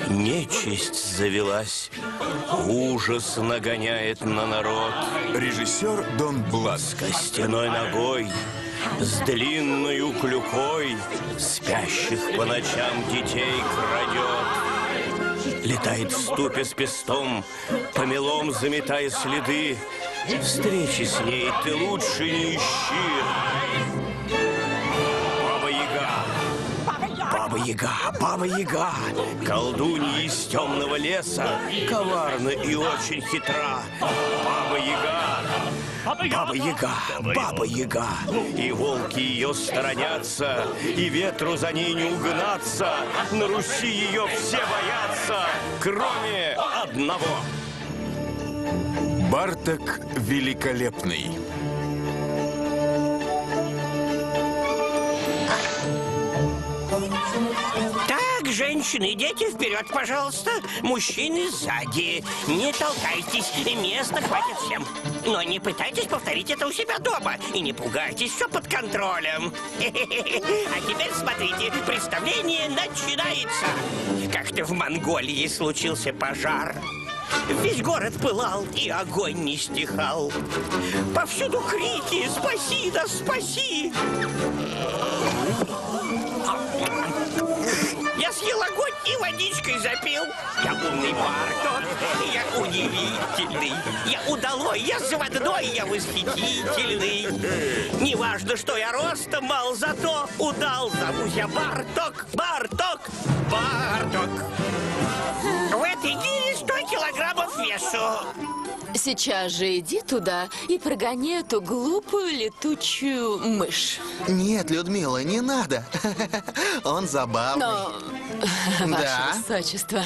Нечисть завелась, ужас нагоняет на народ. Режиссер Дон Блас. С костяной ногой, с длинною клюкой, спящих по ночам детей крадет. Летает в ступе с пестом, помелом заметая следы. Встречи с ней ты лучше не ищи. Баба-яга, Баба-яга, колдунья из темного леса, коварна и очень хитра. Баба-яга, Баба-яга, Баба-яга, и волки ее сторонятся, и ветру за ней не угнаться. На Руси ее все боятся, кроме одного. Барток Великолепный. Так, женщины и дети, вперед, пожалуйста. Мужчины сзади. Не толкайтесь, места хватит всем. Но не пытайтесь повторить это у себя дома. И не пугайтесь, все под контролем. А теперь смотрите, представление начинается. Как-то в Монголии случился пожар. Весь город пылал, и огонь не стихал. Повсюду крики «Спаси, да спаси!» Я съел огонь и водичкой запил. Я умный Барток, я удивительный. Я удалой, я заводной, я восхитительный. Неважно, что я ростом мал, зато удал. Зовусь я Барток, Барток, Барток. В этой гире 100 килограммов весу. Сейчас же иди туда и прогони эту глупую летучую мышь. Нет, Людмила, не надо. Он забавный. Но, Да? ваше высочество,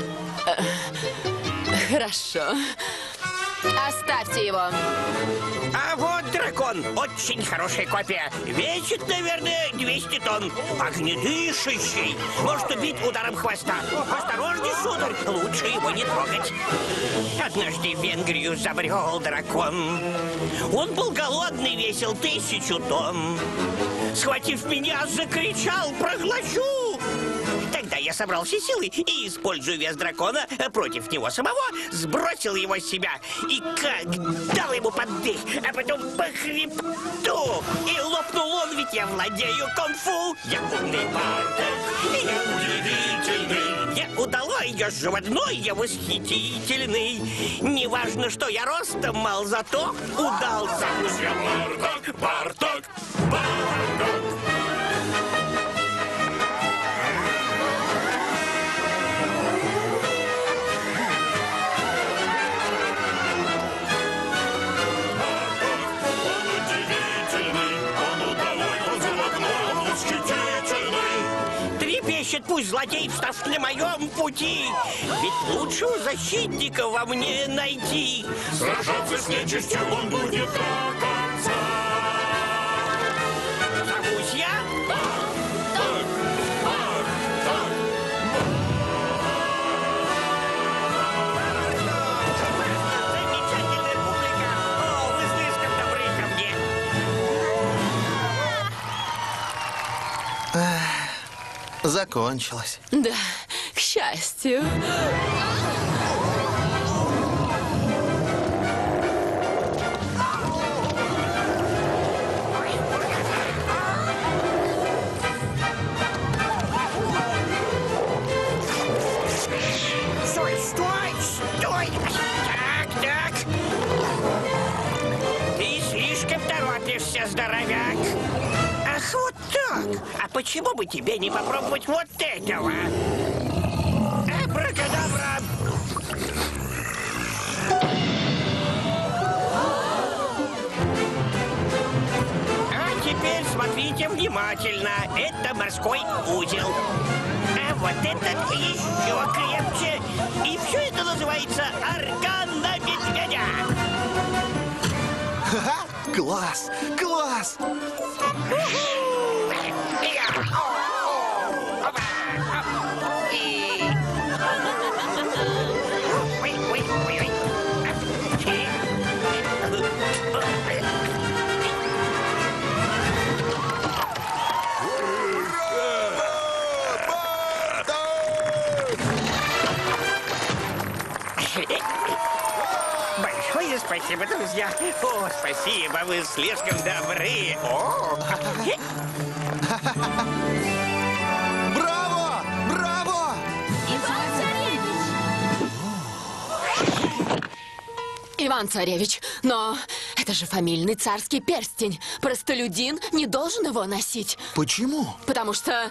хорошо. Оставьте его. А вот дракон. Очень хорошая копия. Весит, наверное, 200 тонн. Огнедышащий. Может убить ударом хвоста. Осторожней, сударь. Лучше его не трогать. Однажды в Венгрию забрел дракон. Он был голодный, весил 1000 тонн. Схватив меня, закричал: «Проглочу!» Тогда я собрал все силы и, используя вес дракона против него самого, сбросил его с себя. И как дал ему поддых, а потом по хребту. И лопнул он, ведь я владею кунг-фу. Я умный Барток, я удивительный. Я удалой, я животной, я восхитительный. Неважно, что я ростом мал, зато удался. Я Барток, Барток, Барток. Пусть злодей, встав на моем пути, ведь лучшего защитника во мне найти. Сражаться с нечистью он будет до конца. Зовусь я Барток, Барток. Замечательная публика. О, вы слишком добры ко мне. Закончилось. Да, к счастью. Стой, стой, стой! Так, так. Ты слишком торопишься, здоровяк. Ах, вот так. А почему бы тебе не попробовать вот этого? Абракадабра! А теперь смотрите внимательно. Это морской узел. А вот этот еще крепче. И все это называется орган на медведя. Ха-ха! Класс! Класс! спасибо, друзья. О, спасибо, вы слишком добры. О. Браво! Браво! Иван-царевич, но это же фамильный царский перстень. Простолюдин не должен его носить. Почему? Потому что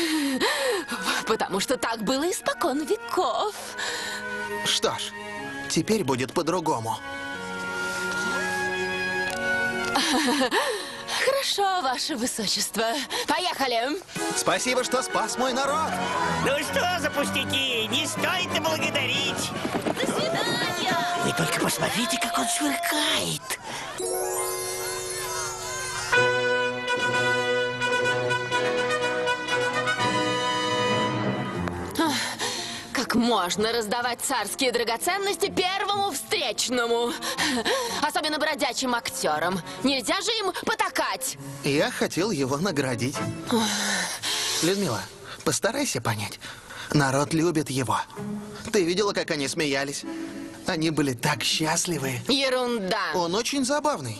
так было испокон веков. Что ж, теперь будет по-другому. Хорошо, ваше высочество. Поехали. Спасибо, что спас мой народ. Ну что за пустяки? Не стоит и благодарить. До свидания. Вы только посмотрите, как он сверкает. Как можно раздавать царские драгоценности первому встречному? Особенно бродячим актерам. Нельзя же им потакать. Я хотел его наградить. Людмила, постарайся понять. Народ любит его. Ты видела, как они смеялись? Они были так счастливы. Ерунда. Он очень забавный.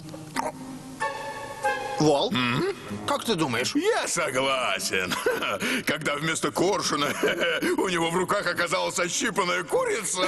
Вол, как ты думаешь? Я согласен. Когда вместо коршуна у него в руках оказалась ощипанная курица.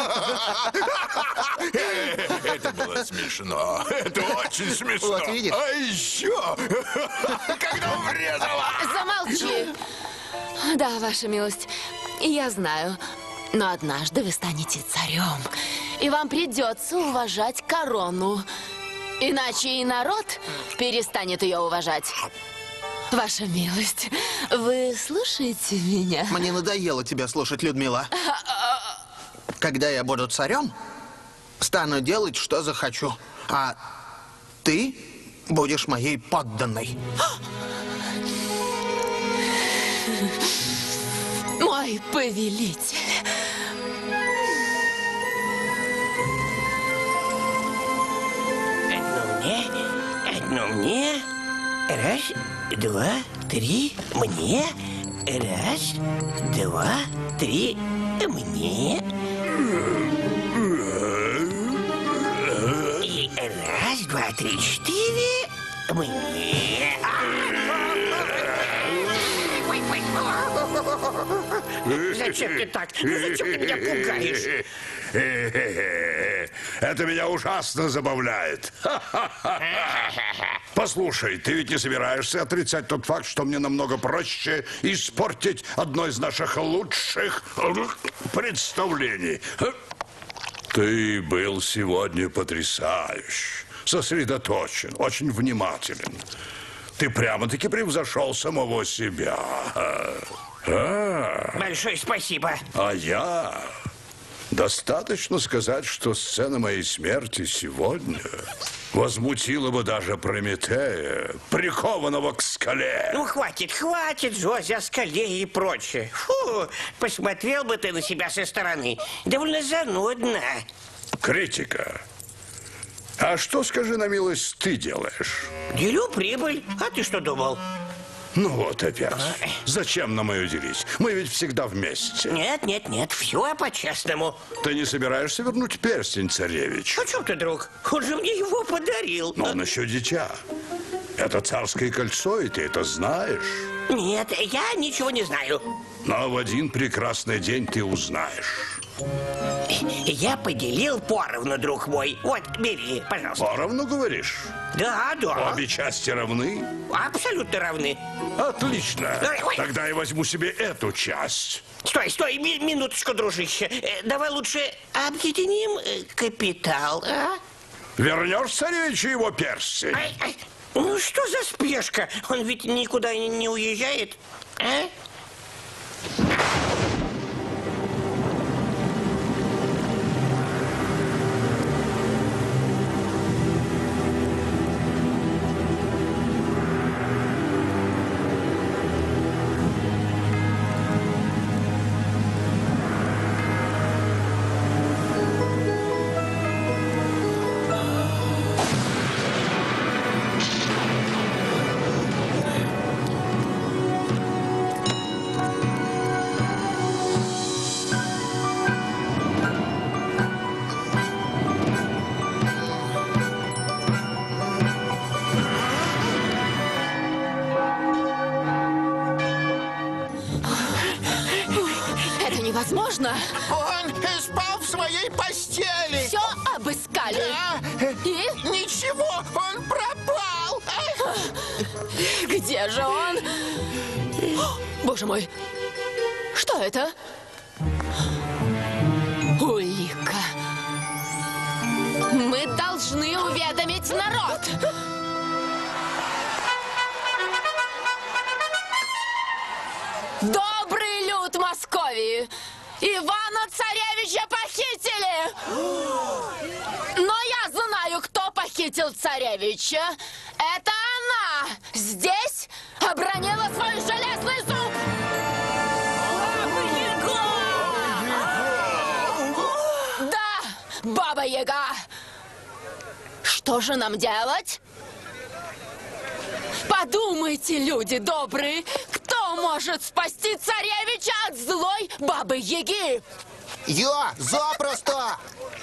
Это было смешно. Это очень смешно. Вот видишь? А еще, когда врезала. Замолчи. Да, ваша милость, я знаю. Но однажды вы станете царем. И вам придется уважать корону. Иначе и народ перестанет ее уважать. Ваша милость, вы слушаете меня? Мне надоело тебя слушать, Людмила. Когда я буду царем, стану делать, что захочу. А ты будешь моей подданной. Мой повелитель. Одну мне. Раз, два, три. Мне. Раз, два, три. Мне. И раз, два, три, четыре. Мне. Зачем ты так? Ну зачем ты меня пугаешь? Это меня ужасно забавляет. Послушай, ты ведь не собираешься отрицать тот факт, что мне намного проще испортить одно из наших лучших представлений. Ты был сегодня потрясающий, сосредоточен, очень внимателен. Ты прямо-таки превзошел самого себя. Большое спасибо. А я... Достаточно сказать, что сцена моей смерти сегодня возмутила бы даже Прометея, прикованного к скале. Ну, хватит, Джози, о скале и прочее. Фу, посмотрел бы ты на себя со стороны. Довольно занудно. Критика. А что, скажи на милость, ты делаешь? Делю прибыль. А ты что думал? Ну вот опять. Зачем нам ее делить? Мы ведь всегда вместе. Нет, все по-честному. Ты не собираешься вернуть перстень, царевич? О чем ты, друг? Он же мне его подарил. Но он еще дитя. Это царское кольцо, и ты это знаешь. Нет, я ничего не знаю. Но в один прекрасный день ты узнаешь. Я поделил поровну, друг мой. Вот, бери, пожалуйста. Поровну, говоришь? Да. Обе части равны? Абсолютно равны. Отлично. Ой. Тогда я возьму себе эту часть. Стой, минуточку, дружище. Давай лучше объединим капитал, а? Вернешь царевичу его перстень? Ай. Ну что за спешка? Он ведь никуда не уезжает, а? невозможно. Он спал в своей постели. Все обыскали. Да. И Ничего, он пропал. где же он? О, боже мой, что это? Улика. Мы должны уведомить народ. Добрый люд Московии! Ивана-царевича похитили! Но я знаю, кто похитил царевича. Это она! Здесь обронила свой железный зуб! Да, Баба-Яга! Что же нам делать? Подумайте, люди добрые, кто может спасти царевича от злой Бабы-Яги? Я запросто.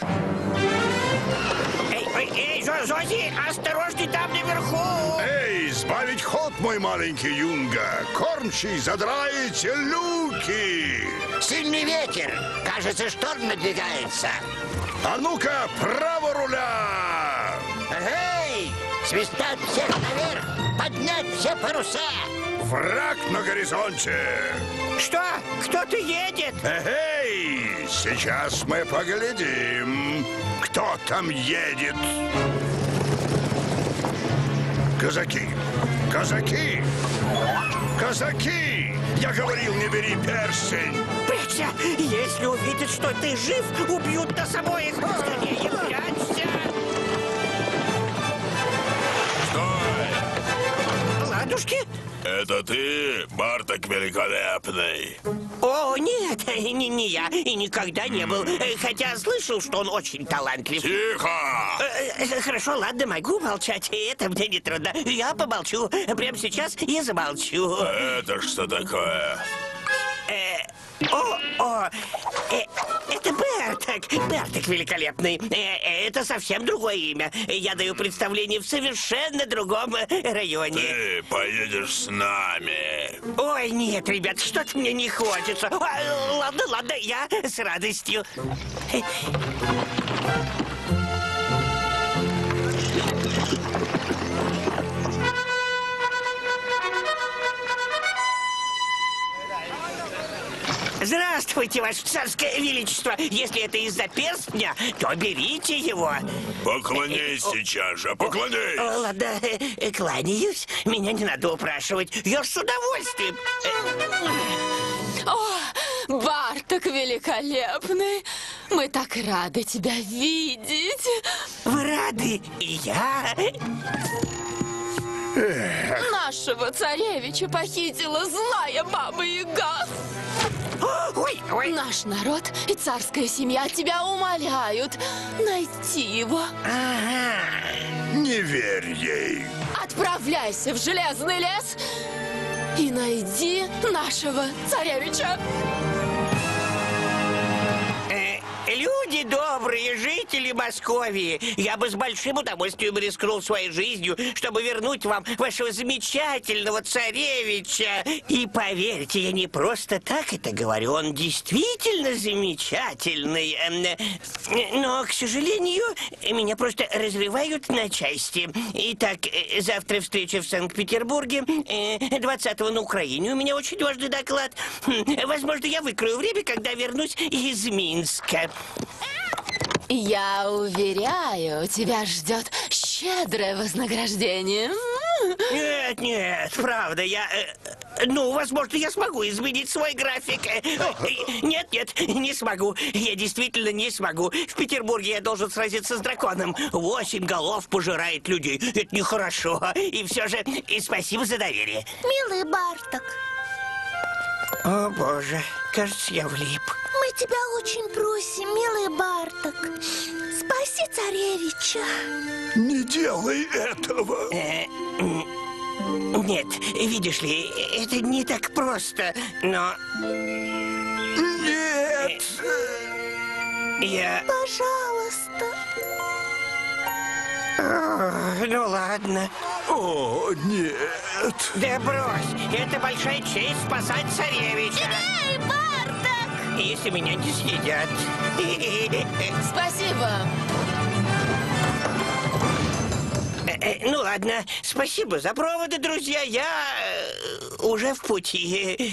Эй, Зози, осторожней там наверху! Эй, сбавить ход, мой маленький юнга! Кормчий, задрайте люки! Сильный ветер! Кажется, шторм надвигается. А ну-ка, право руля! Эй! Свистать всех наверх! Поднять все паруса! Враг на горизонте! Что? Кто-то едет? Эй, сейчас мы поглядим, кто там едет. Казаки! Казаки! Казаки! Я говорил, не бери перстень! Прячься! Если увидят, что ты жив, убьют нас обоих! Скорее, прячься! Стой! Ладушки? Это ты, Барток Великолепный? О, нет, не я и никогда не был. Хотя слышал, что он очень талантлив. Тихо! Хорошо, ладно, могу молчать. Это мне не трудно. Я помолчу. Прямо сейчас я замолчу. Это что такое? Это Берток. Берток великолепный. Это совсем другое имя. Я даю представление в совершенно другом районе. Ты поедешь с нами. Ой, нет, ребят, что-то мне не хочется. Ладно, я с радостью. Здравствуйте, Ваше Царское Величество! Если это из-за перстня, то берите его. Поклонись сейчас же, поклонись! Ладно, кланяюсь. Меня не надо упрашивать. Я с удовольствием. О, Барток великолепный! Мы так рады тебя видеть! Вы рады? И я? Нашего царевича похитила злая Баба-Яга! Ой. Наш народ и царская семья тебя умоляют найти его. Не верь ей. Отправляйся в Железный лес и найди нашего царевича. Люди добрые, жители Московии, я бы с большим удовольствием рискнул своей жизнью, чтобы вернуть вам вашего замечательного царевича. И поверьте, я не просто так это говорю, он действительно замечательный. Но, к сожалению, меня просто разрывают на части. Итак, завтра встреча в Санкт-Петербурге, 20-го на Украине. У меня очень важный доклад. Возможно, я выкрою время, когда вернусь из Минска. Я уверяю, тебя ждет щедрое вознаграждение. Нет, правда, возможно, я смогу изменить свой график. Нет, не смогу. Я действительно не смогу. В Петербурге я должен сразиться с драконом. 8 голов пожирает людей. Это нехорошо. И все же, спасибо за доверие. Милый Барток, О, боже, кажется, я влип. мы тебя очень просим, милый Барток, спаси царевича. Не делай этого. Нет, видишь ли, это не так просто, но... Нет. Я... Пожалуйста. Ну ладно. О, нет. Да брось, это большая честь спасать царевича. Эй, Барток! если меня не съедят. Спасибо. Ну ладно, спасибо за проводы, друзья. Я уже в пути.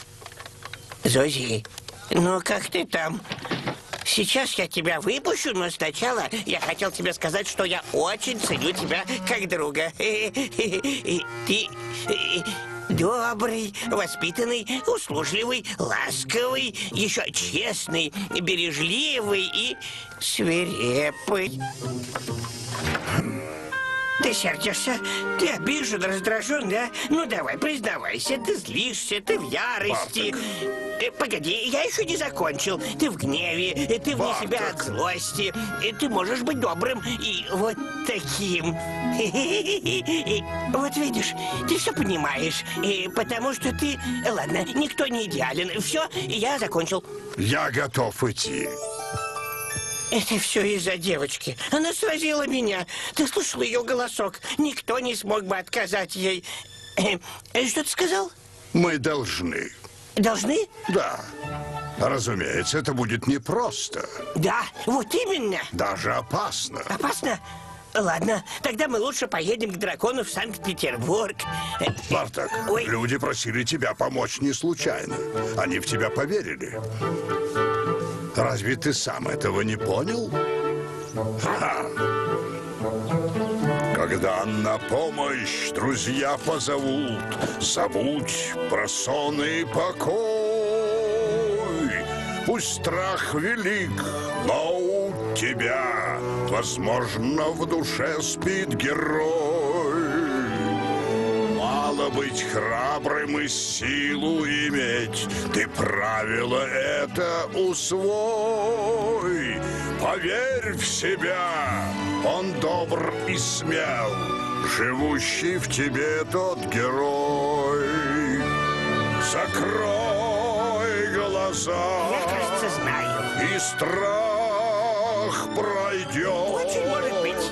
Зози, ну как ты там? Сейчас я тебя выпущу, но сначала я хотел тебе сказать, что я очень ценю тебя как друга. Ты добрый, воспитанный, услужливый, ласковый, еще честный, бережливый и свирепый. Ты сердишься? Ты обижен, раздражен, да? Ну давай, признавайся, ты злишься, ты в ярости. Погоди, я еще не закончил. Ты в гневе, ты вне себя от злости. Ты можешь быть добрым и вот таким. Вот видишь, ты все понимаешь. Потому что ты... Ладно, никто не идеален. Все, я закончил. Я готов идти. Это все из-за девочки. Она сразила меня. Ты слышал ее голосок. Никто не смог бы отказать ей. Что ты сказал? Мы должны. Должны? Да. Разумеется, это будет непросто. Да, вот именно. Даже опасно. Опасно? Ладно, тогда мы лучше поедем к дракону в Санкт-Петербург. Барток, Ой. люди просили тебя помочь не случайно. Они в тебя поверили. Разве ты сам этого не понял? Ха. Когда на помощь друзья позовут, забудь про сон и покой. Пусть страх велик, но у тебя, возможно, в душе спит герой. Мало быть храбрым и силу иметь, ты правило это усвой. Поверь в себя, он добр и смел, живущий в тебе тот герой. Закрой глаза, Я, кажется, знаю. и страх пройдет. Очень может быть.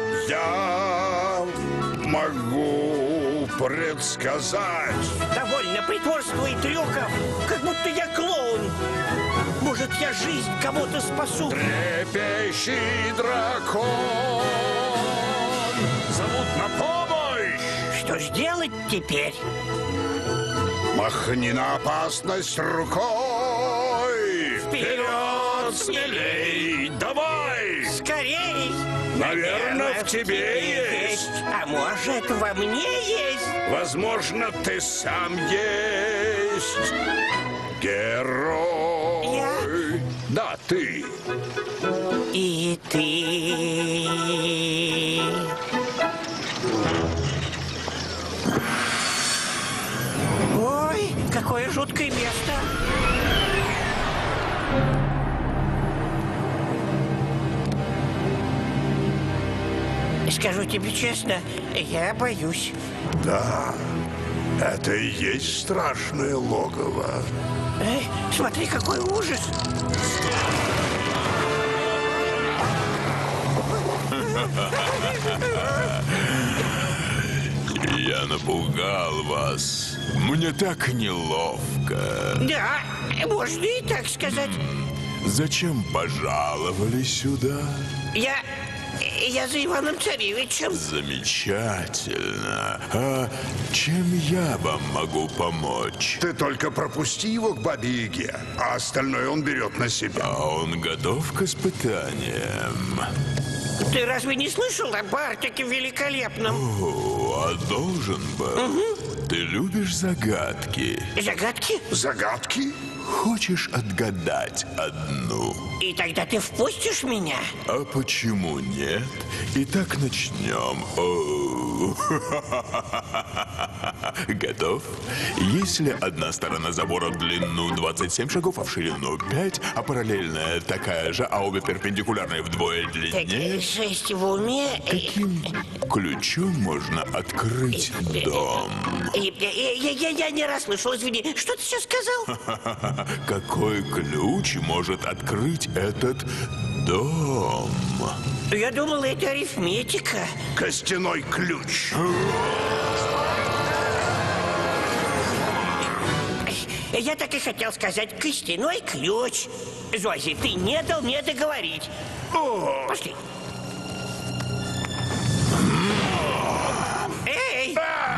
Я могу предсказать. Довольно притворства и трюков, как будто я клоун. Может, я жизнь кого-то спасу. Трепещи, дракон, зовут на помощь. Что ж делать теперь? Махни на опасность рукой. Вперед, смелей, давай. Скорей! Наверное, в тебе есть. А может, во мне есть? Возможно, ты сам есть герой. Я? Да, ты. И ты. Ой, какое жуткое место. Скажу тебе честно, я боюсь. Да, это и есть страшное логово. Смотри, какой ужас. Я напугал вас. Мне так неловко. Да, можно и так сказать. Зачем пожаловали сюда? Я за Иваном Царевичем. Замечательно. А чем я вам могу помочь? Ты только пропусти его к Бабе-Яге, а остальное он берет на себя. А он готов к испытаниям? Ты разве не слышал о Бартаке Великолепном? О, а должен был. Ты любишь загадки? Загадки? Загадки? Хочешь отгадать одну? И тогда ты впустишь меня? А почему нет? Итак, начнем. О, готов? Если одна сторона забора в длину 27 шагов, а в ширину 5, а параллельная такая же, а обе перпендикулярные вдвое длиннее, 6 в уме. каким ключом можно открыть дом? Я не расслышал, извини. Что ты сейчас сказал? Какой ключ может открыть этот дом? Я думал, это арифметика. Костяной ключ. Я так и хотел сказать костяной ключ. Зози, ты не дал мне договорить. Пошли. Эй!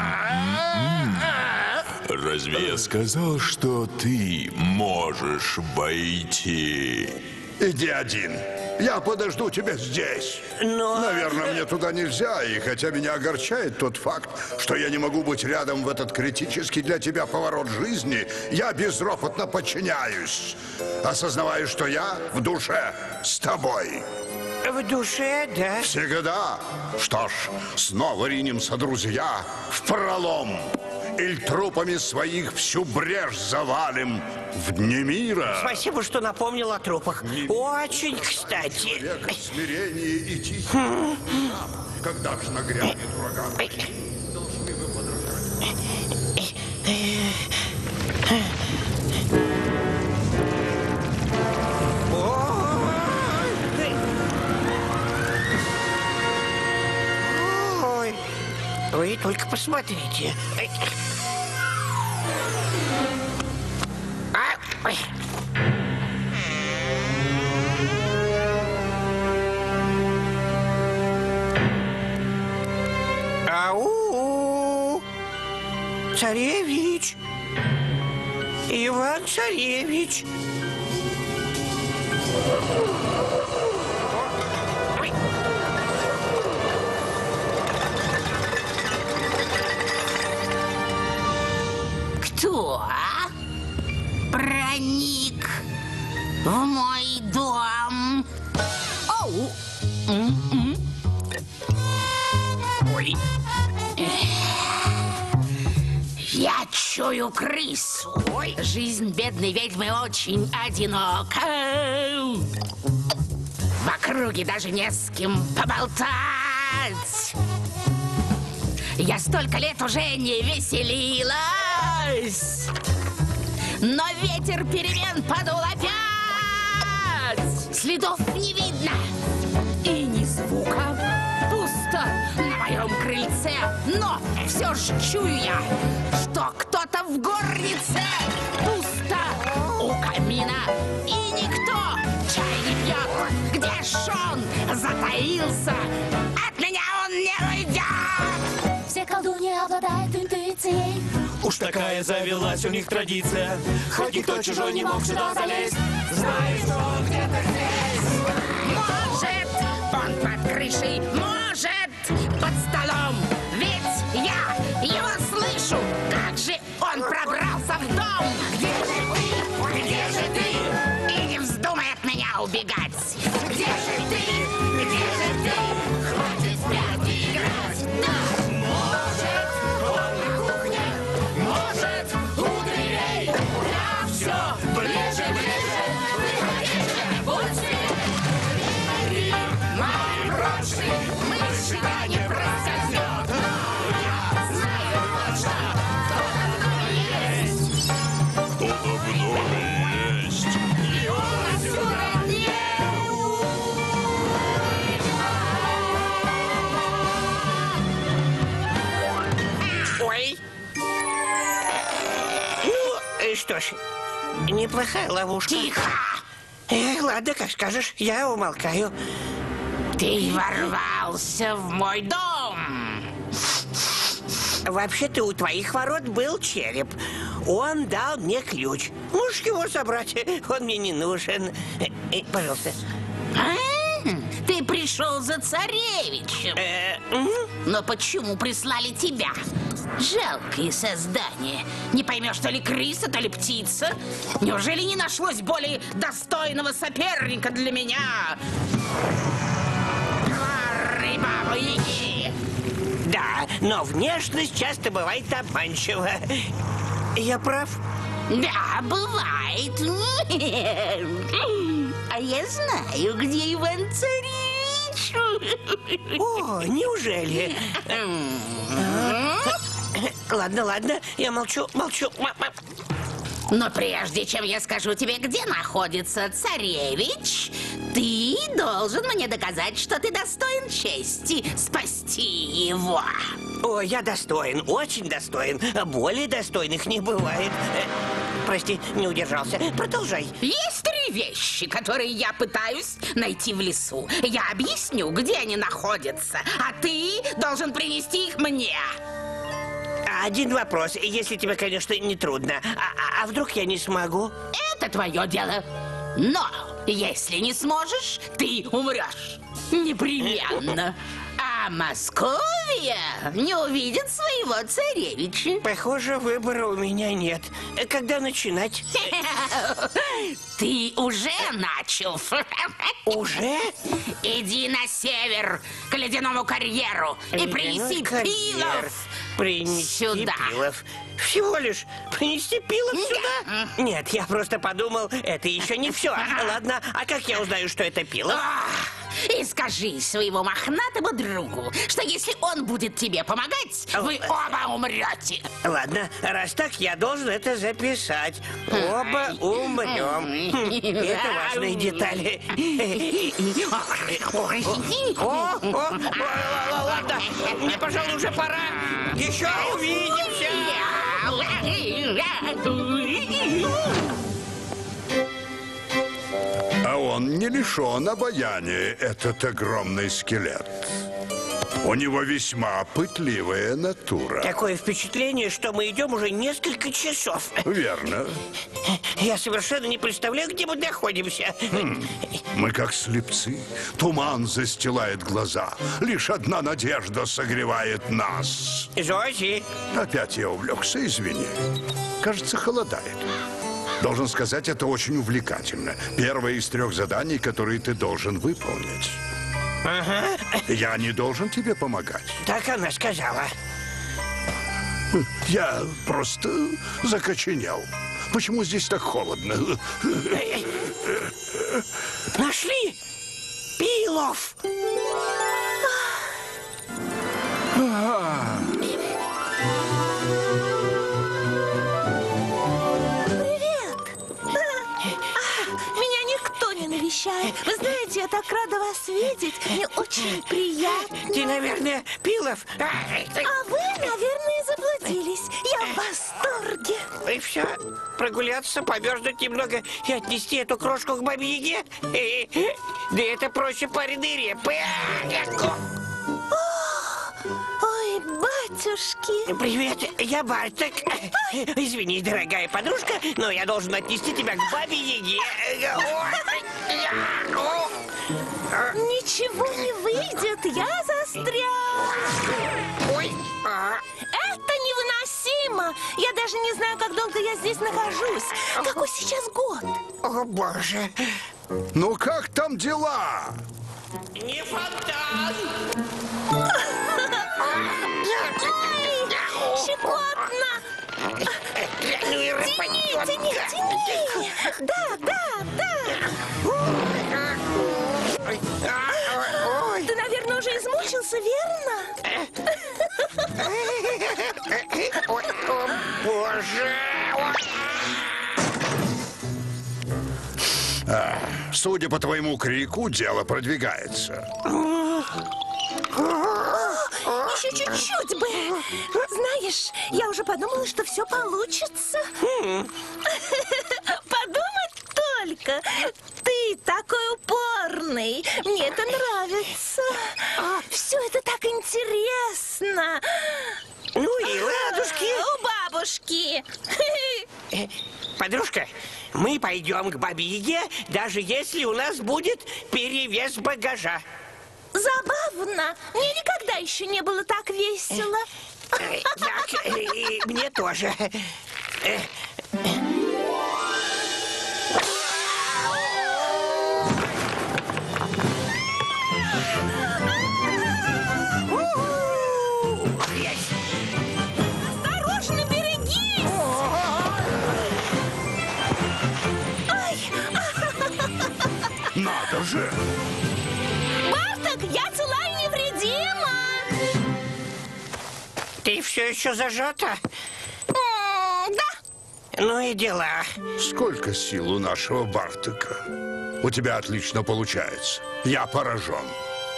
Разве я сказал, что ты можешь войти? Иди один. Я подожду тебя здесь. Но... Наверное, мне туда нельзя, и хотя меня огорчает тот факт, что я не могу быть рядом в этот критический для тебя поворот жизни, я безропотно подчиняюсь, осознавая, что я в душе с тобой. В душе, да? Всегда. Что ж, снова ринемся, друзья, в пролом. Или трупами своих всю брешь завалим в дни мира. Спасибо, что напомнил о трупах. Очень кстати. Человека смирение и тихий. Когда ж нагрянет ураган? Должны вы подражать. Ой, вы только посмотрите. Ой. Ау! Царевич! Иван Царевич! Ой. Кто проник в мой дом? Оу! Ой. Я чую крысу. Ой, жизнь бедной ведьмы очень одинока. В округе даже не с кем поболтать. Я столько лет уже не веселилась. Но ветер перемен подул опять. Следов не видно. И ни звука. Пусто на моем крыльце. Но все ж чую я, что кто-то в горнице. Пусто у камина. И никто чай не пьет. Где ж он затаился? От меня он не уйдет. Все колдуньи обладают интуицией. Уж такая завелась у них традиция. Хоть никто чужой не мог сюда залезть. Знаешь, что он где-то здесь. Может, он под крышей, может, под столом. Ведь я его слышу. Как же он пробрался в дом? Где же ты? Где же ты? И не вздумай от меня убегать. Где же ты? Где же ты? Хватит в прятки играть. Да! Может, он на кухне, может, у дверей. Я все ближе, ближе. Будь смелее. Мои прочные мышцы не проскользнет. Но я знаю точно, кто-то вновь есть. Кто-то вновь есть. И он отсюда не Ой. Ну, что ж, неплохая ловушка. Тихо! Ладно, как скажешь, я умолкаю. Ты ворвался в мой дом. Вообще-то у твоих ворот был череп. Он дал мне ключ. Можешь его забрать, он мне не нужен. Пожалуйста. Ты пришел за царевичем. Но почему прислали тебя? Жалкое создание. Не поймешь, то ли крыса, то ли птица. Неужели не нашлось более достойного соперника для меня? Твари бабы-яги! Да, но внешность часто бывает обманчива. Я прав? Да, бывает. А я знаю, где Иван Царевич. О, неужели? Ладно, ладно, я молчу. Но прежде чем я скажу тебе, где находится царевич, ты должен мне доказать, что ты достоин чести спасти его. О, я достоин, очень достоин. Более достойных не бывает. Прости, не удержался. Продолжай. Есть 3 вещи, которые я пытаюсь найти в лесу. Я объясню, где они находятся, а ты должен принести их мне. Один вопрос, если тебе, конечно, не трудно. А вдруг я не смогу? Это твое дело. Но если не сможешь, ты умрешь. Непременно. А Московия не увидит своего царевича. Похоже, выбора у меня нет. Когда начинать? Ты уже начал. Уже? Иди на север, к ледяному карьеру, и принеси пилов. Принести сюда. пилов. Всего лишь принести пилов сюда? Нет, я просто подумал, это еще не все. Ладно, а как я узнаю, что это пилов? И скажи своему мохнатому другу, что если он будет тебе помогать, вы оба умрете. Ладно, раз так, я должен это записать. Оба умрем. Это важные детали. Ладно, мне, пожалуй, уже пора. Еще увидимся. А он не лишен обаяния, этот огромный скелет. У него весьма пытливая натура. Такое впечатление, что мы идем уже несколько часов. Верно. Я совершенно не представляю, где мы находимся. Мы как слепцы. Туман застилает глаза. Лишь одна надежда согревает нас. Зози. Опять я увлекся, извини. Кажется, холодает. Должен сказать, это очень увлекательно. Первое из 3 заданий, которые ты должен выполнить. Ага. Я не должен тебе помогать. Так она сказала. Я просто закоченел. Почему здесь так холодно? Нашли пилов. Меня никто не навещает. Вы знаете, я так рада вас видеть. Мне очень приятно. Ты, наверное, пилов. А вы, наверное, заблудились. Я в восторге. И все, прогуляться, померзнуть немного и отнести эту крошку к бабе-яге. Да это проще пареной репы. Ой, батюшки. Привет, я Барток. Извини, дорогая подружка, но я должен отнести тебя к бабе-яге. Ничего не выйдет, я застрял. Ой, Это невыносимо. Я даже не знаю, как долго я здесь нахожусь. Какой сейчас год? о боже. Ну как там дела? Не фонтан. Ой, щекотно. Ну и Тяни, тяни, тяни. Да. Ты, наверное, уже измучился, верно? О, боже. Судя по твоему крику, дело продвигается. Еще чуть-чуть бы. Знаешь, я уже подумала, что все получится. Подумать только. Ты такой упорный. Мне это нравится. Все это так интересно. Ну и ладушки. У бабушки. Подружка, мы пойдем к бабе-яге, даже если у нас будет перевес багажа. Забавно. Мне никогда еще не было так весело. Так, и мне тоже. Осторожно, берегись! Надо же! Барток, я цела и невредима. Ты все еще зажата? Да. Ну и дела. Сколько сил у нашего Бартака. У тебя отлично получается. Я поражен.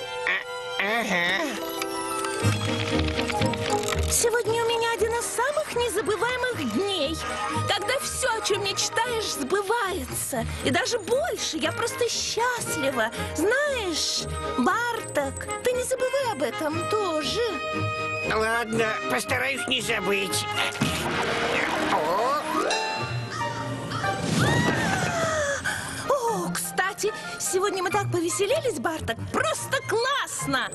Ага. Сегодня у меня один из самых самых незабываемых дней, когда все, о чем мечтаешь, сбывается. И даже больше, я просто счастлива. Знаешь, Барток, ты не забывай об этом тоже. Ладно, постараюсь не забыть. О, кстати, сегодня мы так повеселились, Барток. Просто классно!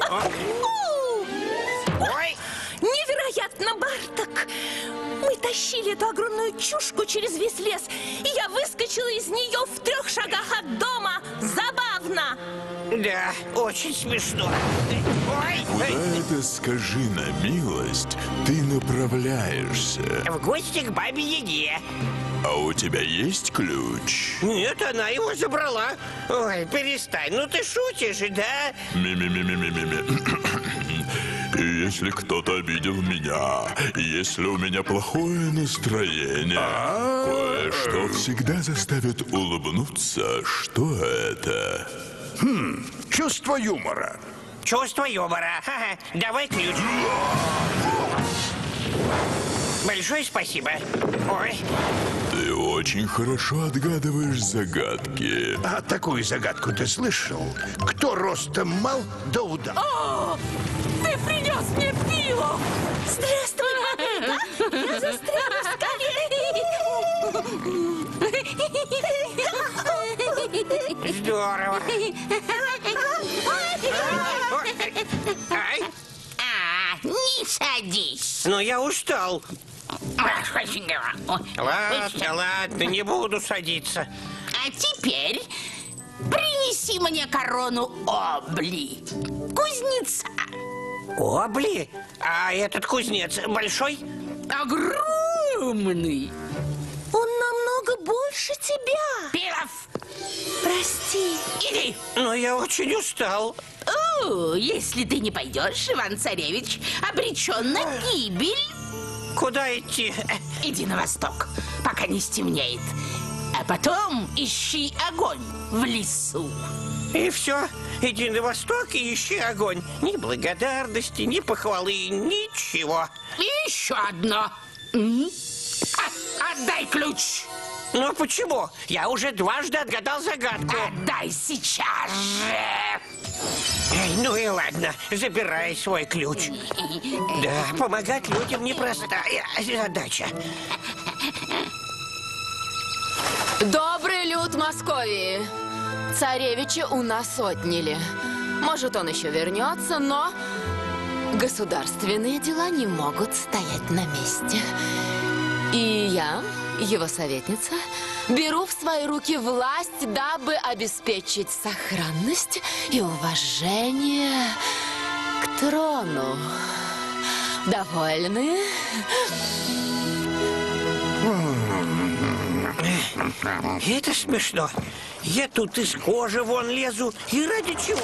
Ой! Невероятно, Барток! Мы тащили эту огромную чушку через весь лес, и я выскочила из нее в 3 шагах от дома. Забавно! Да, очень смешно. Ой! Это скажи на милость, ты направляешься. В гости к бабе Яге. А у тебя есть ключ? Нет, она его забрала. Ой, перестань, ну ты шутишь, да? Ми-ми-ми-ми-ми-ми. Если кто-то обидел меня, если у меня плохое настроение, кое-что всегда заставит улыбнуться. Что это? Чувство юмора. Чувство юмора. Ага, давай ключ. Большое спасибо. Ой. Ты очень хорошо отгадываешь загадки. А такую загадку ты слышал? Кто ростом мал да удал? О, ты принес мне пиво! Здравствуй, Мадыга! Я застряла скорее! Здорово. Ай, Не садись. ну я устал. Ладно, не буду садиться. А теперь принеси мне корону Обли, кузнеца. Обли? А этот кузнец большой? Огромный. Он намного больше тебя! Пилов, Прости. иди. Но я очень устал. О, если ты не пойдешь, Иван-Царевич обречен на гибель. Куда идти? Иди на восток, пока не стемнеет. А потом ищи огонь в лесу. И все. Иди на восток и ищи огонь. Ни благодарности, ни похвалы, ничего. И еще одно. Отдай ключ. Ну почему? Я уже дважды отгадал загадку. Отдай сейчас же. Эй, ну и ладно, забирай свой ключ. Да, помогать людям непростая задача. Добрый люд Московии. Царевича у нас отняли. Может, он еще вернется, но государственные дела не могут стоять на месте. И я, его советница, беру в свои руки власть, дабы обеспечить сохранность и уважение к трону. Довольны? Это смешно. Я тут из кожи вон лезу. И ради чего?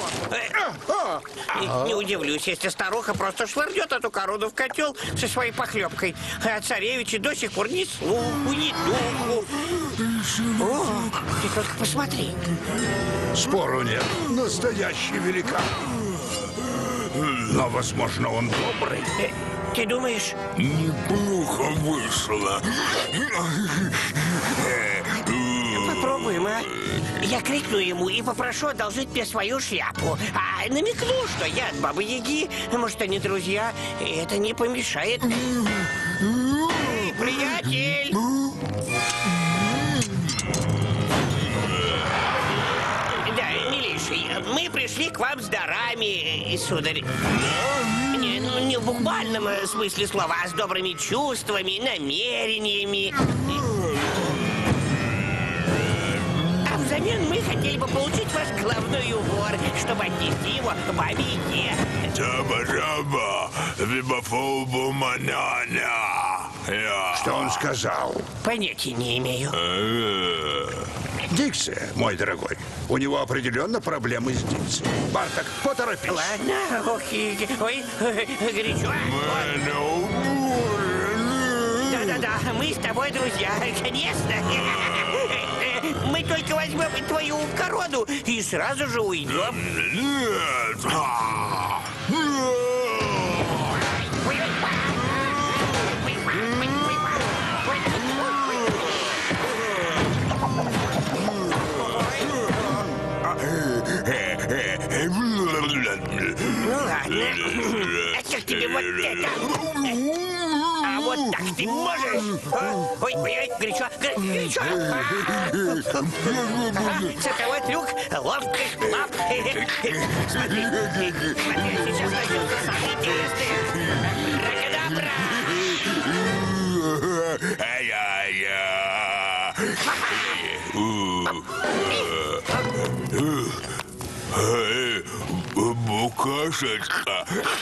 Не удивлюсь, если старуха просто швырнет эту корону в котел со своей похлебкой. А царевича до сих пор ни слуху, ни духу. О, ты только посмотри. Спору нет. Настоящий великан. Но, возможно, он добрый. Ты думаешь? Неплохо вышло. Попробуем, а? Я крикну ему и попрошу одолжить мне свою шляпу. А намекну, что я от Бабы Яги. Может, они друзья, и это не помешает. Эй, приятель! Да, милейший, мы пришли к вам с дарами, сударь. Не, ну, не в буквальном смысле слова, а с добрыми чувствами, намерениями. А взамен мы хотели бы получить ваш головной убор, чтобы отнести его бабе Яге. Джаба-джаба, вибафолбу маняня. Что он сказал? Понятия не имею. Дикция, мой дорогой. У него определенно проблемы с дикцией. Барток, поторопись. Ладно, окей. Ой, горячо. Да-да-да, мы с тобой друзья, конечно. Мы только возьмем твою корону и сразу же уйдем. Нет. Ладно. А как тебе вот это? А вот так ты можешь? Ой, горячо, горячо. Цирковой трюк, ловкость лап. Смотри, сейчас начнется самое интересное. Ракадабра! Букашечка.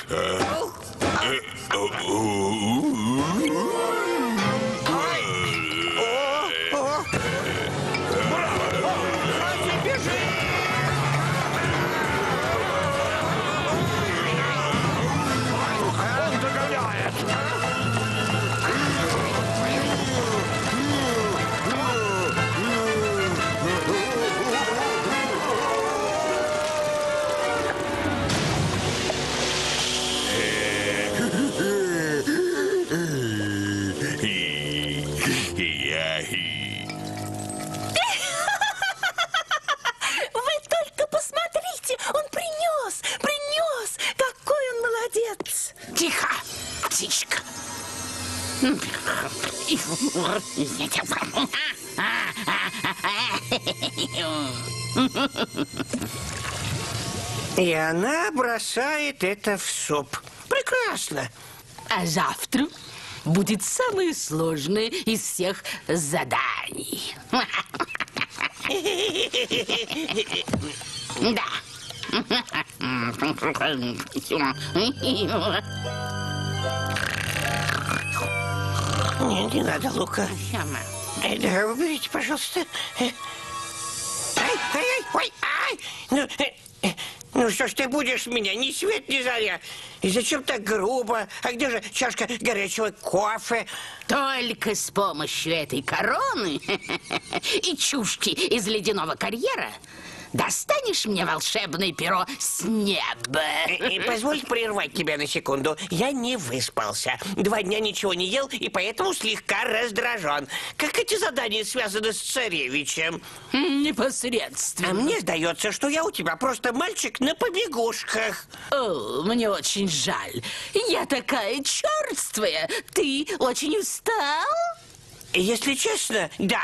Вы только посмотрите, он принес, какой он молодец. Тихо, птичка. И она бросает это в суп. Прекрасно. А завтра будет самое сложное из всех заданий. Да. Не надо, Лука. Да, уберите, пожалуйста. Ай, ой, ай! Ну что ж ты будешь меня, ни свет, ни заря. И зачем так грубо? А где же чашка горячего кофе? Только с помощью этой короны и чушки из ледяного карьера достанешь мне волшебное перо с неба. Позволь прервать тебя на секунду. Я не выспался. 2 дня ничего не ел, и поэтому слегка раздражен. Как эти задания связаны с царевичем? Непосредственно. А мне сдается, что я у тебя просто мальчик на побегушках. О, мне очень жаль. Я такая черствая. Ты очень устал? Если честно, да.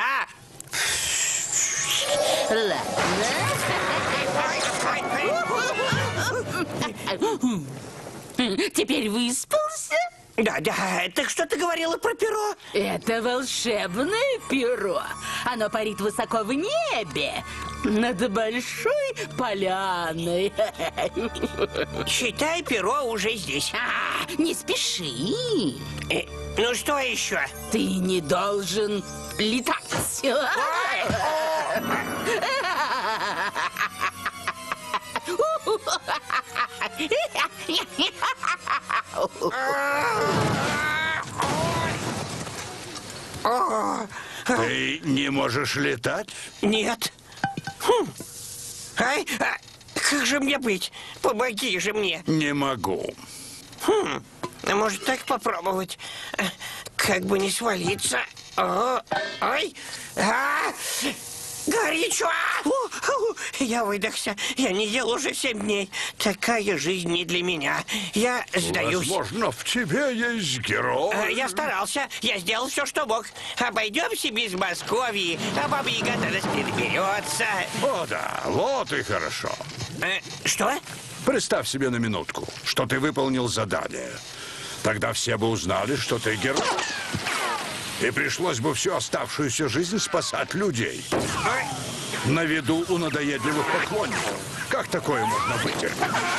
Ладно. Теперь выспался? Да. Так что ты говорила про перо? Это волшебное перо. Оно парит высоко в небе, над большой поляной. Считай, перо уже здесь. Не спеши. Ну что еще? Ты не должен летать. Ты не можешь летать? Нет. Ай, как же мне быть? Помоги же мне. Не могу. А может так попробовать? Как бы не свалиться. Ой. Горячо! Я выдохся. Я не ел уже 7 дней. Такая жизнь не для меня. Я сдаюсь. Возможно, в тебе есть герой. Я старался. Я сделал все, что мог. Обойдемся без Московии, а Баба Яга до нас переберется. О, да, вот и хорошо. Что? Представь себе на минутку, что ты выполнил задание. Тогда все бы узнали, что ты герой. И пришлось бы всю оставшуюся жизнь спасать людей. На виду у надоедливых поклонников. Как такое можно вытерпеть?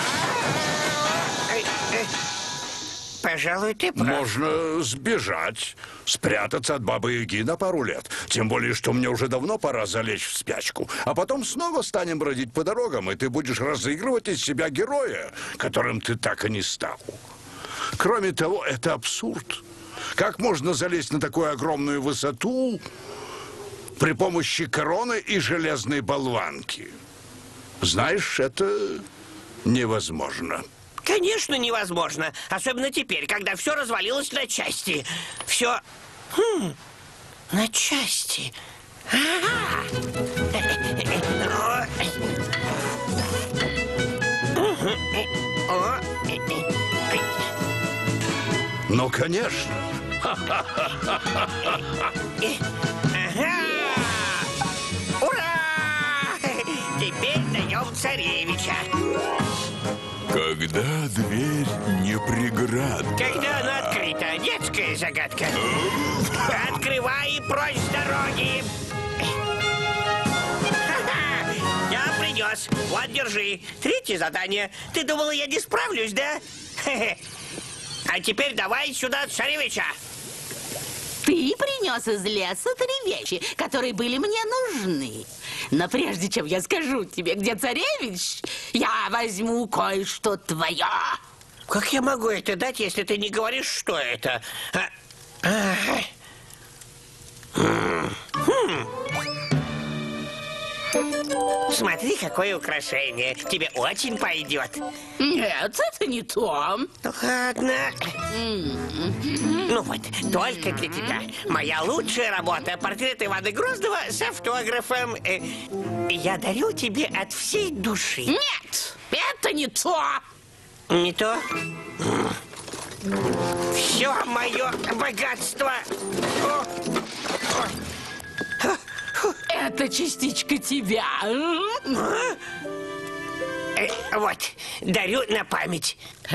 Пожалуй, ты прав. Можно сбежать, спрятаться от Бабы Яги на пару лет. Тем более, что мне уже давно пора залечь в спячку. А потом снова станем бродить по дорогам, и ты будешь разыгрывать из себя героя, которым ты так и не стал. Кроме того, это абсурд. Как можно залезть на такую огромную высоту при помощи короны и железной болванки? Знаешь, это невозможно. Конечно, невозможно. Особенно теперь, когда все развалилось на части. Все... на части. Ну, конечно. Ага! Ура! Теперь даем царевича. Когда дверь не преграда. Когда она открыта, детская загадка. Открывай и прочь с дороги. Ха-ха! Я принес. Вот, держи. Третье задание. Ты думала, я не справлюсь, да? Хе-хе. А теперь давай сюда царевича. Ты принес из леса 3 вещи, которые были мне нужны. Но прежде чем я скажу тебе, где царевич, я возьму кое-что твое. Как я могу это дать, если ты не говоришь, что это? Смотри, какое украшение. Тебе очень пойдет. Нет, это не то. Ну, ладно. Ну вот, только для тебя. Моя лучшая работа. Портрет Ивана Грозного с автографом. Я дарю тебе от всей души. Нет, это не то. Не то? Все мое богатство. Это частичка тебя. Вот, дарю на память.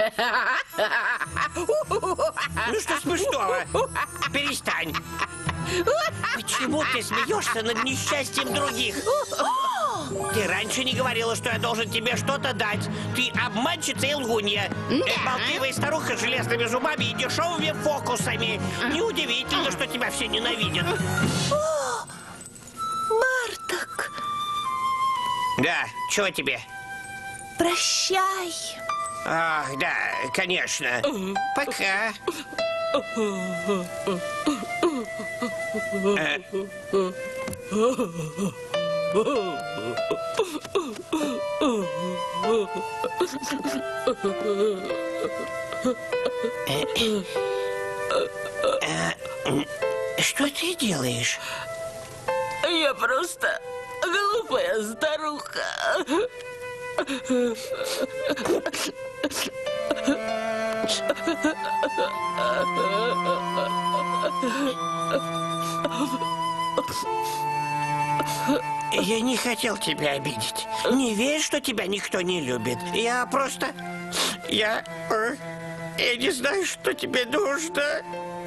Ну что смешного? Перестань. Почему ты смеешься над несчастьем других? Ты раньше не говорила, что я должен тебе что-то дать. Ты обманщица и лгунья. Болтливая старуха с железными зубами и дешевыми фокусами. Неудивительно, что тебя все ненавидят. Барток, Да, чего тебе? прощай. Ах, да, конечно. Пока. Что ты делаешь? Я просто глупая старуха. Я не хотел тебя обидеть. Не верь, что тебя никто не любит. Я просто... Я не знаю, что тебе нужно.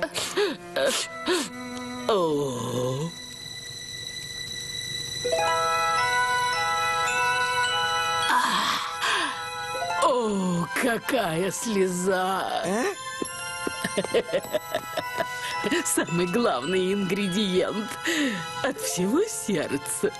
О, какая слеза! Самый главный ингредиент от всего сердца.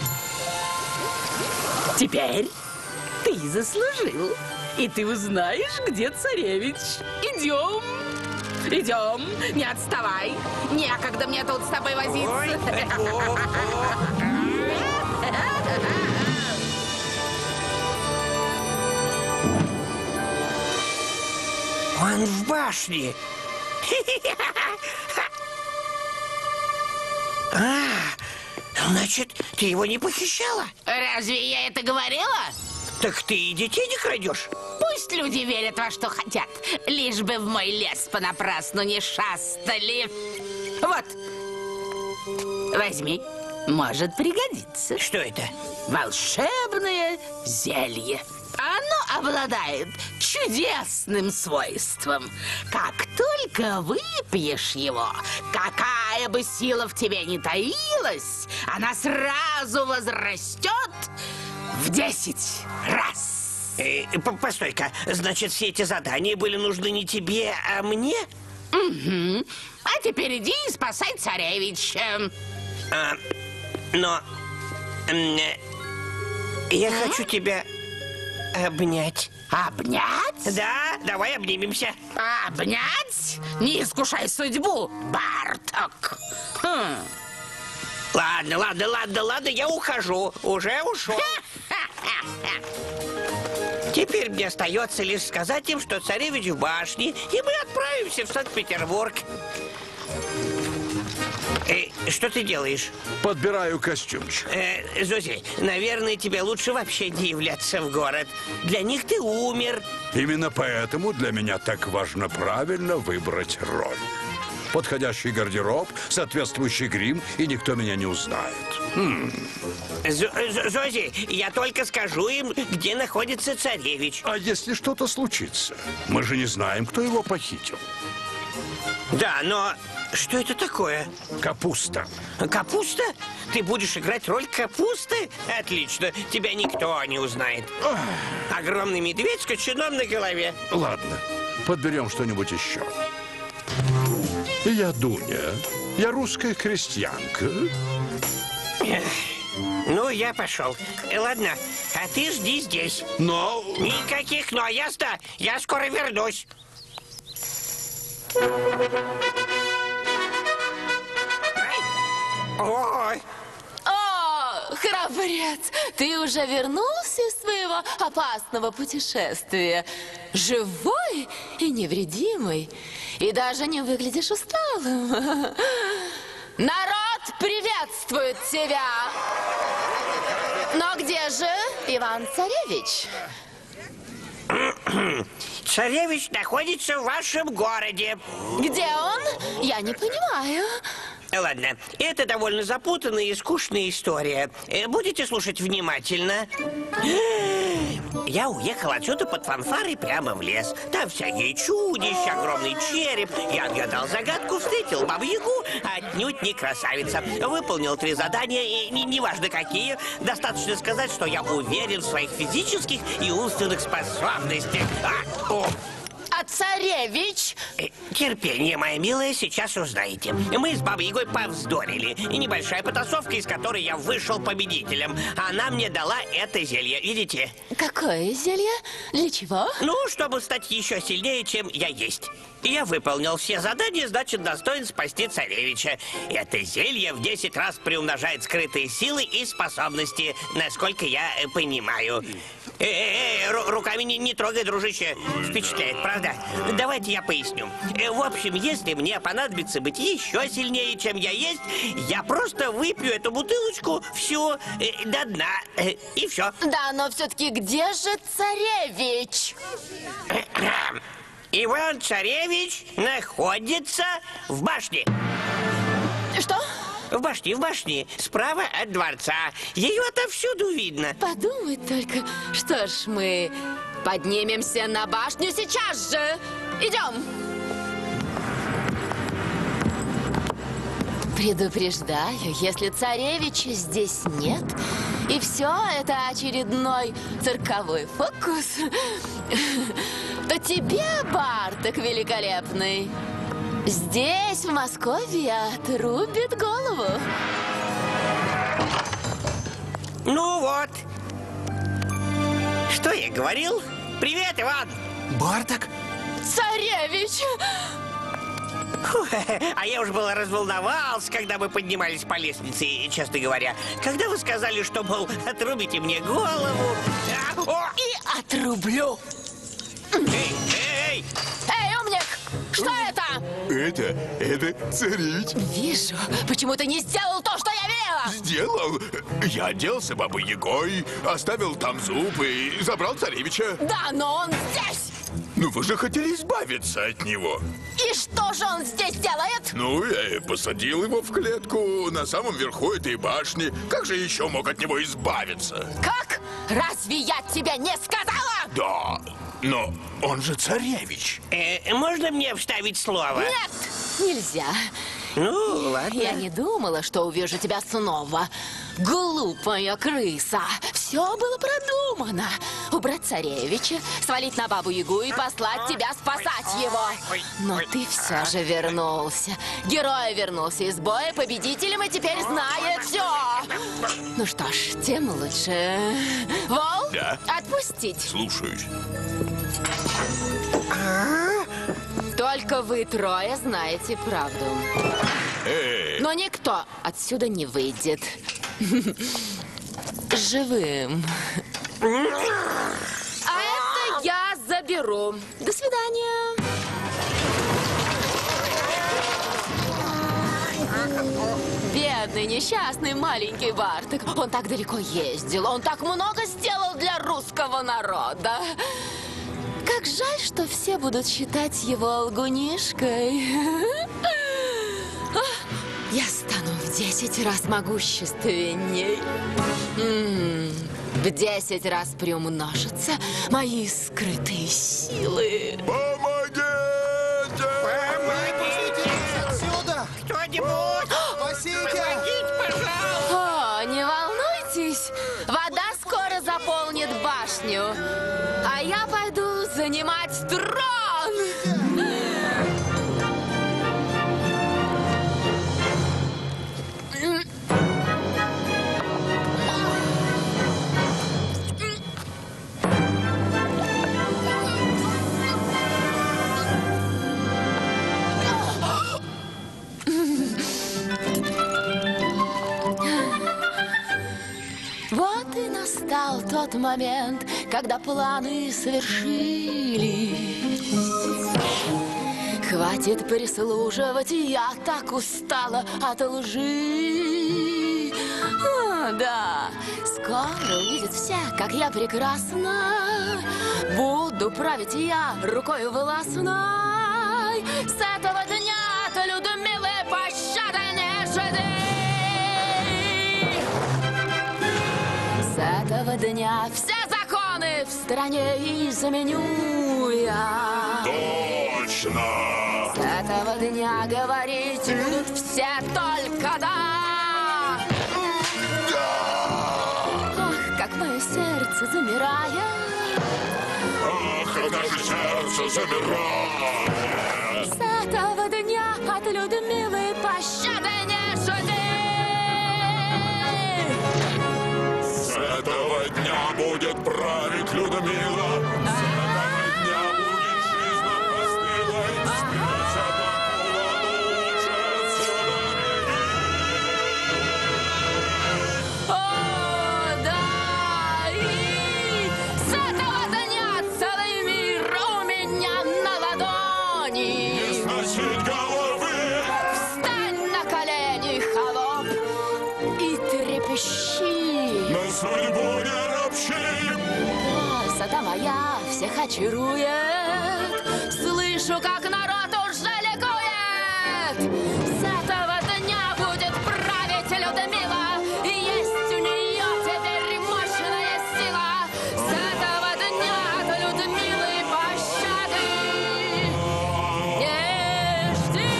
Теперь ты заслужил, и ты узнаешь, где царевич. Идем, идем, не отставай. Некогда мне тут с тобой возиться. Он в башне. Значит, ты его не похищала? Разве я это говорила? Так ты и детей не крадешь? Пусть люди верят во что хотят, лишь бы в мой лес понапрасну не шастали. Вот, возьми, может пригодиться. Что это? Волшебное зелье. Оно обладает чудесным свойством. Как только выпьешь его, какая бы сила в тебе ни таилась, она сразу возрастет в 10 раз. Постой-ка, значит, все эти задания были нужны не тебе, а мне? Угу. А теперь иди и спасай царевича. Но я хочу тебя обнять. Обнять? Да, давай обнимемся. Обнять? Не искушай судьбу, Барток. Ладно, я ухожу. Уже ушел. Теперь мне остается лишь сказать им, что царевич в башне, и мы отправимся в Санкт-Петербург. Что ты делаешь? Подбираю костюмчик. Зози, наверное, тебе лучше вообще не являться в город. Для них ты умер. Именно поэтому для меня так важно правильно выбрать роль. Подходящий гардероб, соответствующий грим, и никто меня не узнает. Зози, я только скажу им, где находится царевич. А если что-то случится? Мы же не знаем, кто его похитил. Да, но что это такое? Капуста. Капуста? Ты будешь играть роль капусты? Отлично, тебя никто не узнает. Огромный медведь с кочаном на голове. Ладно, подберем что-нибудь еще. Я Дуня. Я русская крестьянка. Ну, я пошел. Ладно, а ты жди здесь. Но... Никаких «но», ясно? Я скоро вернусь. Ой. О, храбрец, ты уже вернулся из своего опасного путешествия. Живой и невредимый. И даже не выглядишь усталым. Народ приветствует тебя. Но где же Иван-Царевич? Царевич находится в вашем городе. Где он? Я не понимаю. Ладно, это довольно запутанная и скучная история. Будете слушать внимательно? Я уехал отсюда под фанфары прямо в лес. Там всякие чудища, огромный череп. Я отгадал загадку, встретил бабу-ягу, отнюдь не красавица. Выполнил 3 задания, и неважно какие. Достаточно сказать, что я уверен в своих физических и умственных способностях. А царевич? Терпение, моя милая, сейчас узнаете. Мы с Бабой-Ягой повздорили. И небольшая потасовка, из которой я вышел победителем. Она мне дала это зелье, видите? Какое зелье? Для чего? Ну, чтобы стать еще сильнее, чем я есть. Я выполнил все задания, значит, достоин спасти царевича. Это зелье в 10 раз приумножает скрытые силы и способности, насколько я понимаю. Руками не трогай, дружище. Впечатляет, правда? Давайте я поясню. В общем, если мне понадобится быть еще сильнее, чем я есть, я просто выпью эту бутылочку всю до дна. И все. Да, но все-таки где же царевич? Иван-Царевич находится в башне. Что? В башне, справа от дворца. Ее отовсюду видно. Подумать только. Что ж, мы поднимемся на башню сейчас же. Идем. Предупреждаю, если царевича здесь нет, и все это очередной цирковой фокус, то тебе, Барток великолепный, здесь, в Москве, отрубит голову. Ну вот. Что я говорил? Привет, Иван. Барток? Царевич! Фу, а я уж было разволновался, когда мы поднимались по лестнице, честно говоря. Когда вы сказали, что, мол, отрубите мне голову... И отрублю. Эй! Эй, умник! Что это? Это царевич. Вижу. Почему ты не сделал то, что я велела? Сделал. Я оделся Бабой-Ягой, оставил там зуб и забрал царевича. Да, но он здесь. Ну вы же хотели избавиться от него. И что же он здесь делает? Ну, я и посадил его в клетку на самом верху этой башни. Как же еще мог от него избавиться? Как? Разве я тебе не сказала? Да, но он же царевич. Можно мне вставить слово? Нет, нельзя. Ну, ладно. Я не думала, что увижу тебя снова. Глупая крыса. Все было продумано. Убрать царевича, свалить на Бабу-Ягу и послать тебя спасать его. Но ты все же вернулся. Герой вернулся из боя победителем и теперь знает все. Ну что ж, тем лучше. Вол, Да? отпустить. Слушаюсь. Только вы трое знаете правду. Но никто отсюда не выйдет живым. А это я заберу. До свидания. Бедный, несчастный маленький Барток. Он так далеко ездил, он так много сделал для русского народа. Как жаль, что все будут считать его лгунишкой. Я стану в 10 раз могущественней. В 10 раз приумножатся мои скрытые силы. Помогите! Отсюда! Кто-нибудь! Спасите! Помогите, пожалуйста! О, не волнуйтесь, вода скоро заполнит башню, а я пойду занимать трон. Вот и настал тот момент, когда планы свершились. Хватит прислуживать, я так устала от лжи. Да, скоро увидят все, как я прекрасна. Буду править я рукой властной. С этого дня от Людмилы пощады не жди. С этого дня все законы в стране изменю я. Точно! С этого дня говорить будут все только да. Ох, как мое сердце замирает. Ах, как наше сердце замирает! С этого дня от Людмилы пощады не жди. С этого дня будет править Людмила. С этого дня будет жизнь нам постылой. Встретя такого лучше О, да, и с этого дня целый мир у меня на ладони. сносить головы. Встань на колени, холоп, и трепещи. На судьбу не ропщи. Красота моя всех очарует. Слышу, как народ уже ликует. С этого дня будет править Людмила. И есть у нее теперь мощная сила. С этого дня от Людмилы пощады не жди.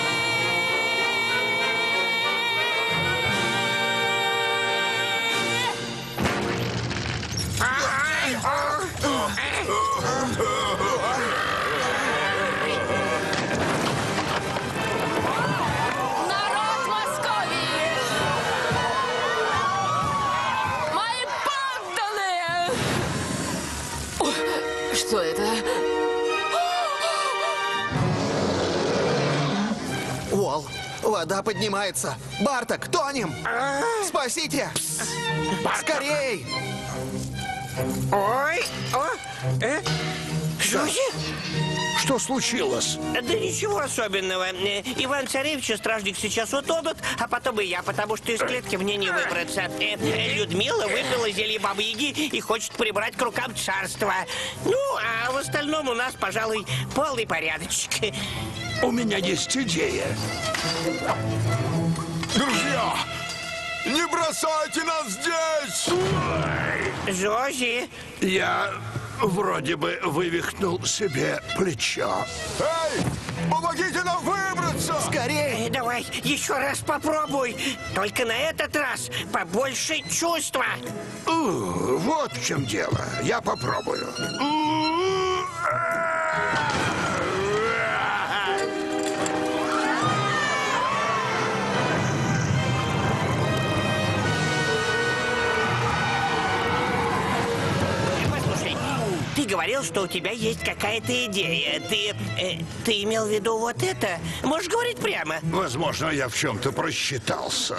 Народ Московии! Мои подданные! Ой, что это? Уолл, вода поднимается. Барток, тонем! Спасите! Скорей! Ой, Жузи? Что случилось? Да ничего особенного. Иван-царевич и стражник сейчас утонут, а потом и я, потому что из клетки мне не выбраться. Людмила выпила зелье Бабы-Яги и хочет прибрать к рукам царство. Ну, а в остальном у нас, пожалуй, полный порядочек. У меня есть идея. Друзья, не бросайте нас здесь! Жузи, Я вроде бы вывихнул себе плечо. Эй, помогите нам выбраться! Скорей! давай еще раз попробуй. Только на этот раз побольше чувства. Вот в чем дело. Я попробую. Послушай, ты говорил, что у тебя есть какая-то идея. Ты имел в виду вот это? Можешь говорить прямо? Возможно, я в чем-то просчитался.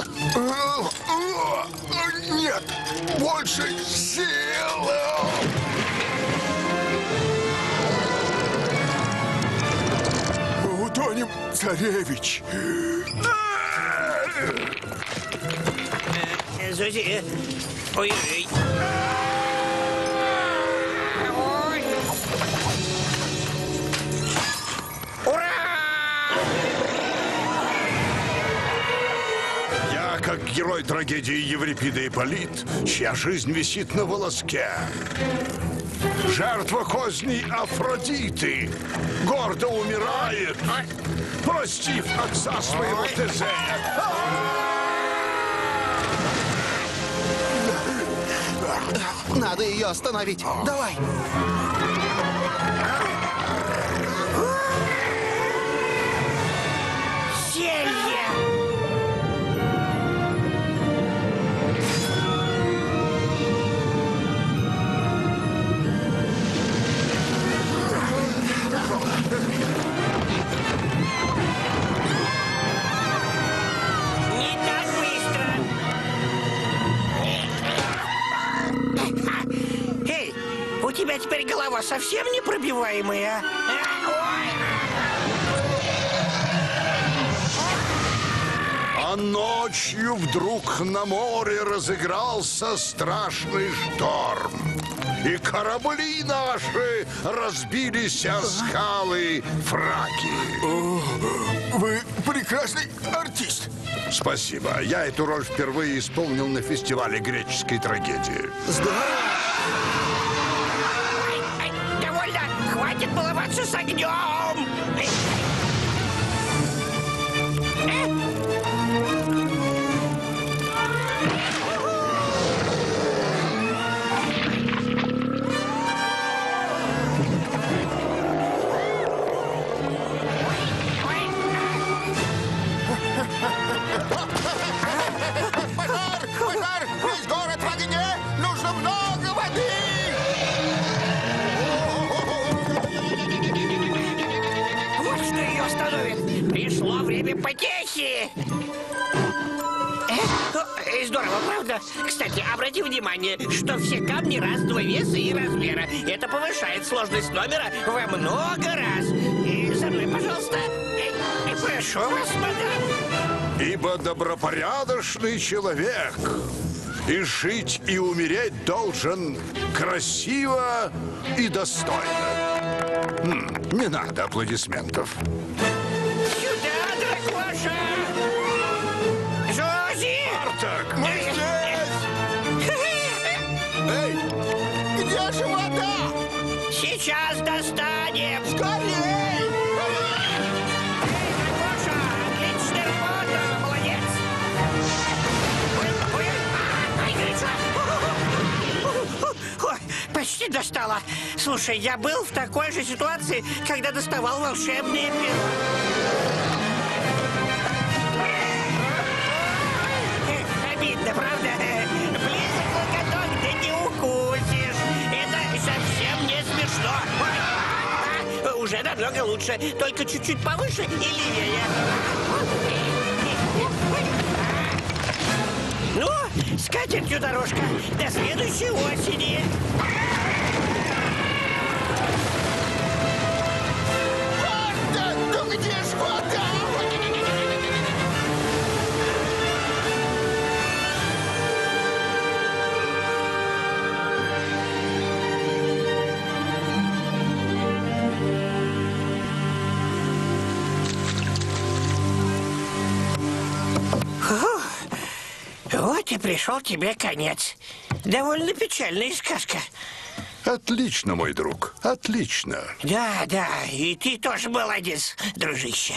Нет, больше сил! Мы утонем, царевич! Зози, ой-ой. Ой. Ура! Я, как герой трагедии Еврипида Ипполит, чья жизнь висит на волоске. Жертва козней Афродиты гордо умирает, простив отца своего Тезея. Надо ее остановить. Давай. Зелье! Не так быстро! Эй, у тебя теперь голова совсем непробиваемая, А ночью вдруг на море разыгрался страшный шторм. И корабли наши разбились о скалы Фраки. Вы прекрасный артист. Спасибо. Я эту роль впервые исполнил на фестивале греческой трагедии. Здорово. Довольно! Хватит баловаться с огнем! Пожар! Весь город в огне! Нужно много воды! Вот что ее остановит! Пришло время потехи! Здорово, правда? Кстати, обрати внимание, что все камни разного веса и размера. Это повышает сложность номера во много раз. За мной, пожалуйста. Прошу вас, мадам. Ибо добропорядочный человек и жить, и умереть должен красиво и достойно. Не надо аплодисментов. Сюда, дракоша! Жози! Артак! Мы здесь! Эй, где же вода? Сейчас достанем! Скорей! Дракоша, отличная работа! Молодец! Ой, ай, горячо! Ой, почти достала. Слушай, я был в такой же ситуации, когда доставал волшебные перо. Обидно, правда? Близок локоток, да не укусишь. Это совсем не смешно. Уже намного лучше, только чуть-чуть повыше и левее. Ну, с катертью дорожка. До следующей осени. Да, ну где ж вода? Вот и пришел тебе конец. Довольно печальная сказка. Отлично, мой друг, отлично. Да, и ты тоже молодец, дружище.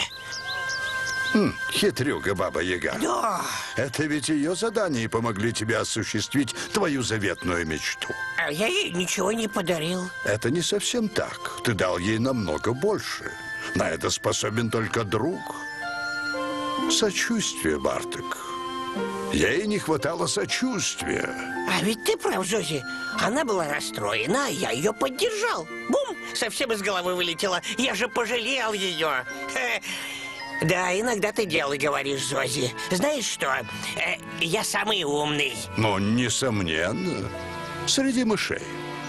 Хитрюга Баба-Яга. Да. Это ведь ее задания помогли тебе осуществить твою заветную мечту. А я ей ничего не подарил. Это не совсем так. Ты дал ей намного больше. На это способен только друг. Сочувствие, Барток. Ей не хватало сочувствия. А ведь ты прав, Зози. Она была расстроена, а я ее поддержал. Бум! Совсем из головы вылетела. Я же пожалел ее. Да, иногда ты дело говоришь, Зози. Знаешь что? Я самый умный. Но, несомненно, среди мышей.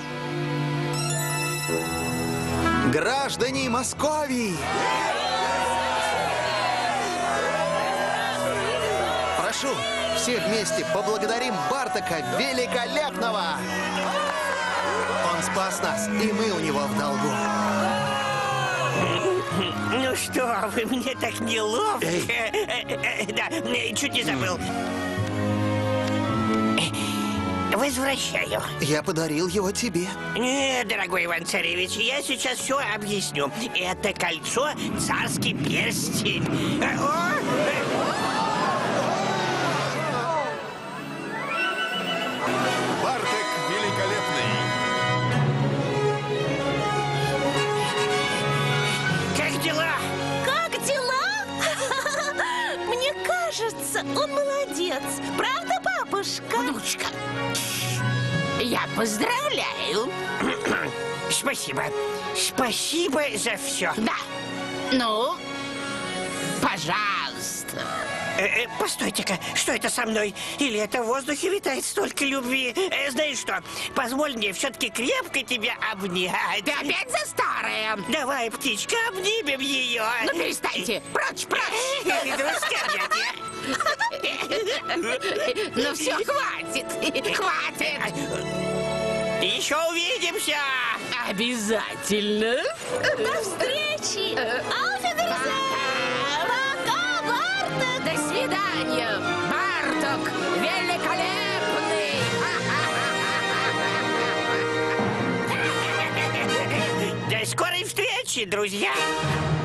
Граждане Московии! Прошу, все вместе поблагодарим Бартака Великолепного! Он спас нас, и мы у него в долгу. Ну что, вы мне так неловко. Да, чуть не забыл. Возвращаю. Я подарил его тебе. Нет, дорогой Иван-Царевич, я сейчас все объясню. Это кольцо — царский перстень. Бартак великолепный. Как дела? Как дела? Мне кажется, он молодец. Правда, бабушка? Внучка, я поздравляю. Спасибо. Спасибо за все. Да. Ну, пожалуйста. Постойте-ка, что это со мной? Или это в воздухе витает столько любви? Знаешь что, позволь мне все-таки крепко тебя обнять. Ты опять за старое? Давай, птичка, обнимем ее. Ну, перестаньте. Прочь, прочь. Ну все, хватит. Хватит. Еще увидимся. Обязательно. До встречи! Ауфидерзейн! Пока, Барток! До свидания, Барток великолепный. До скорой встречи, друзья.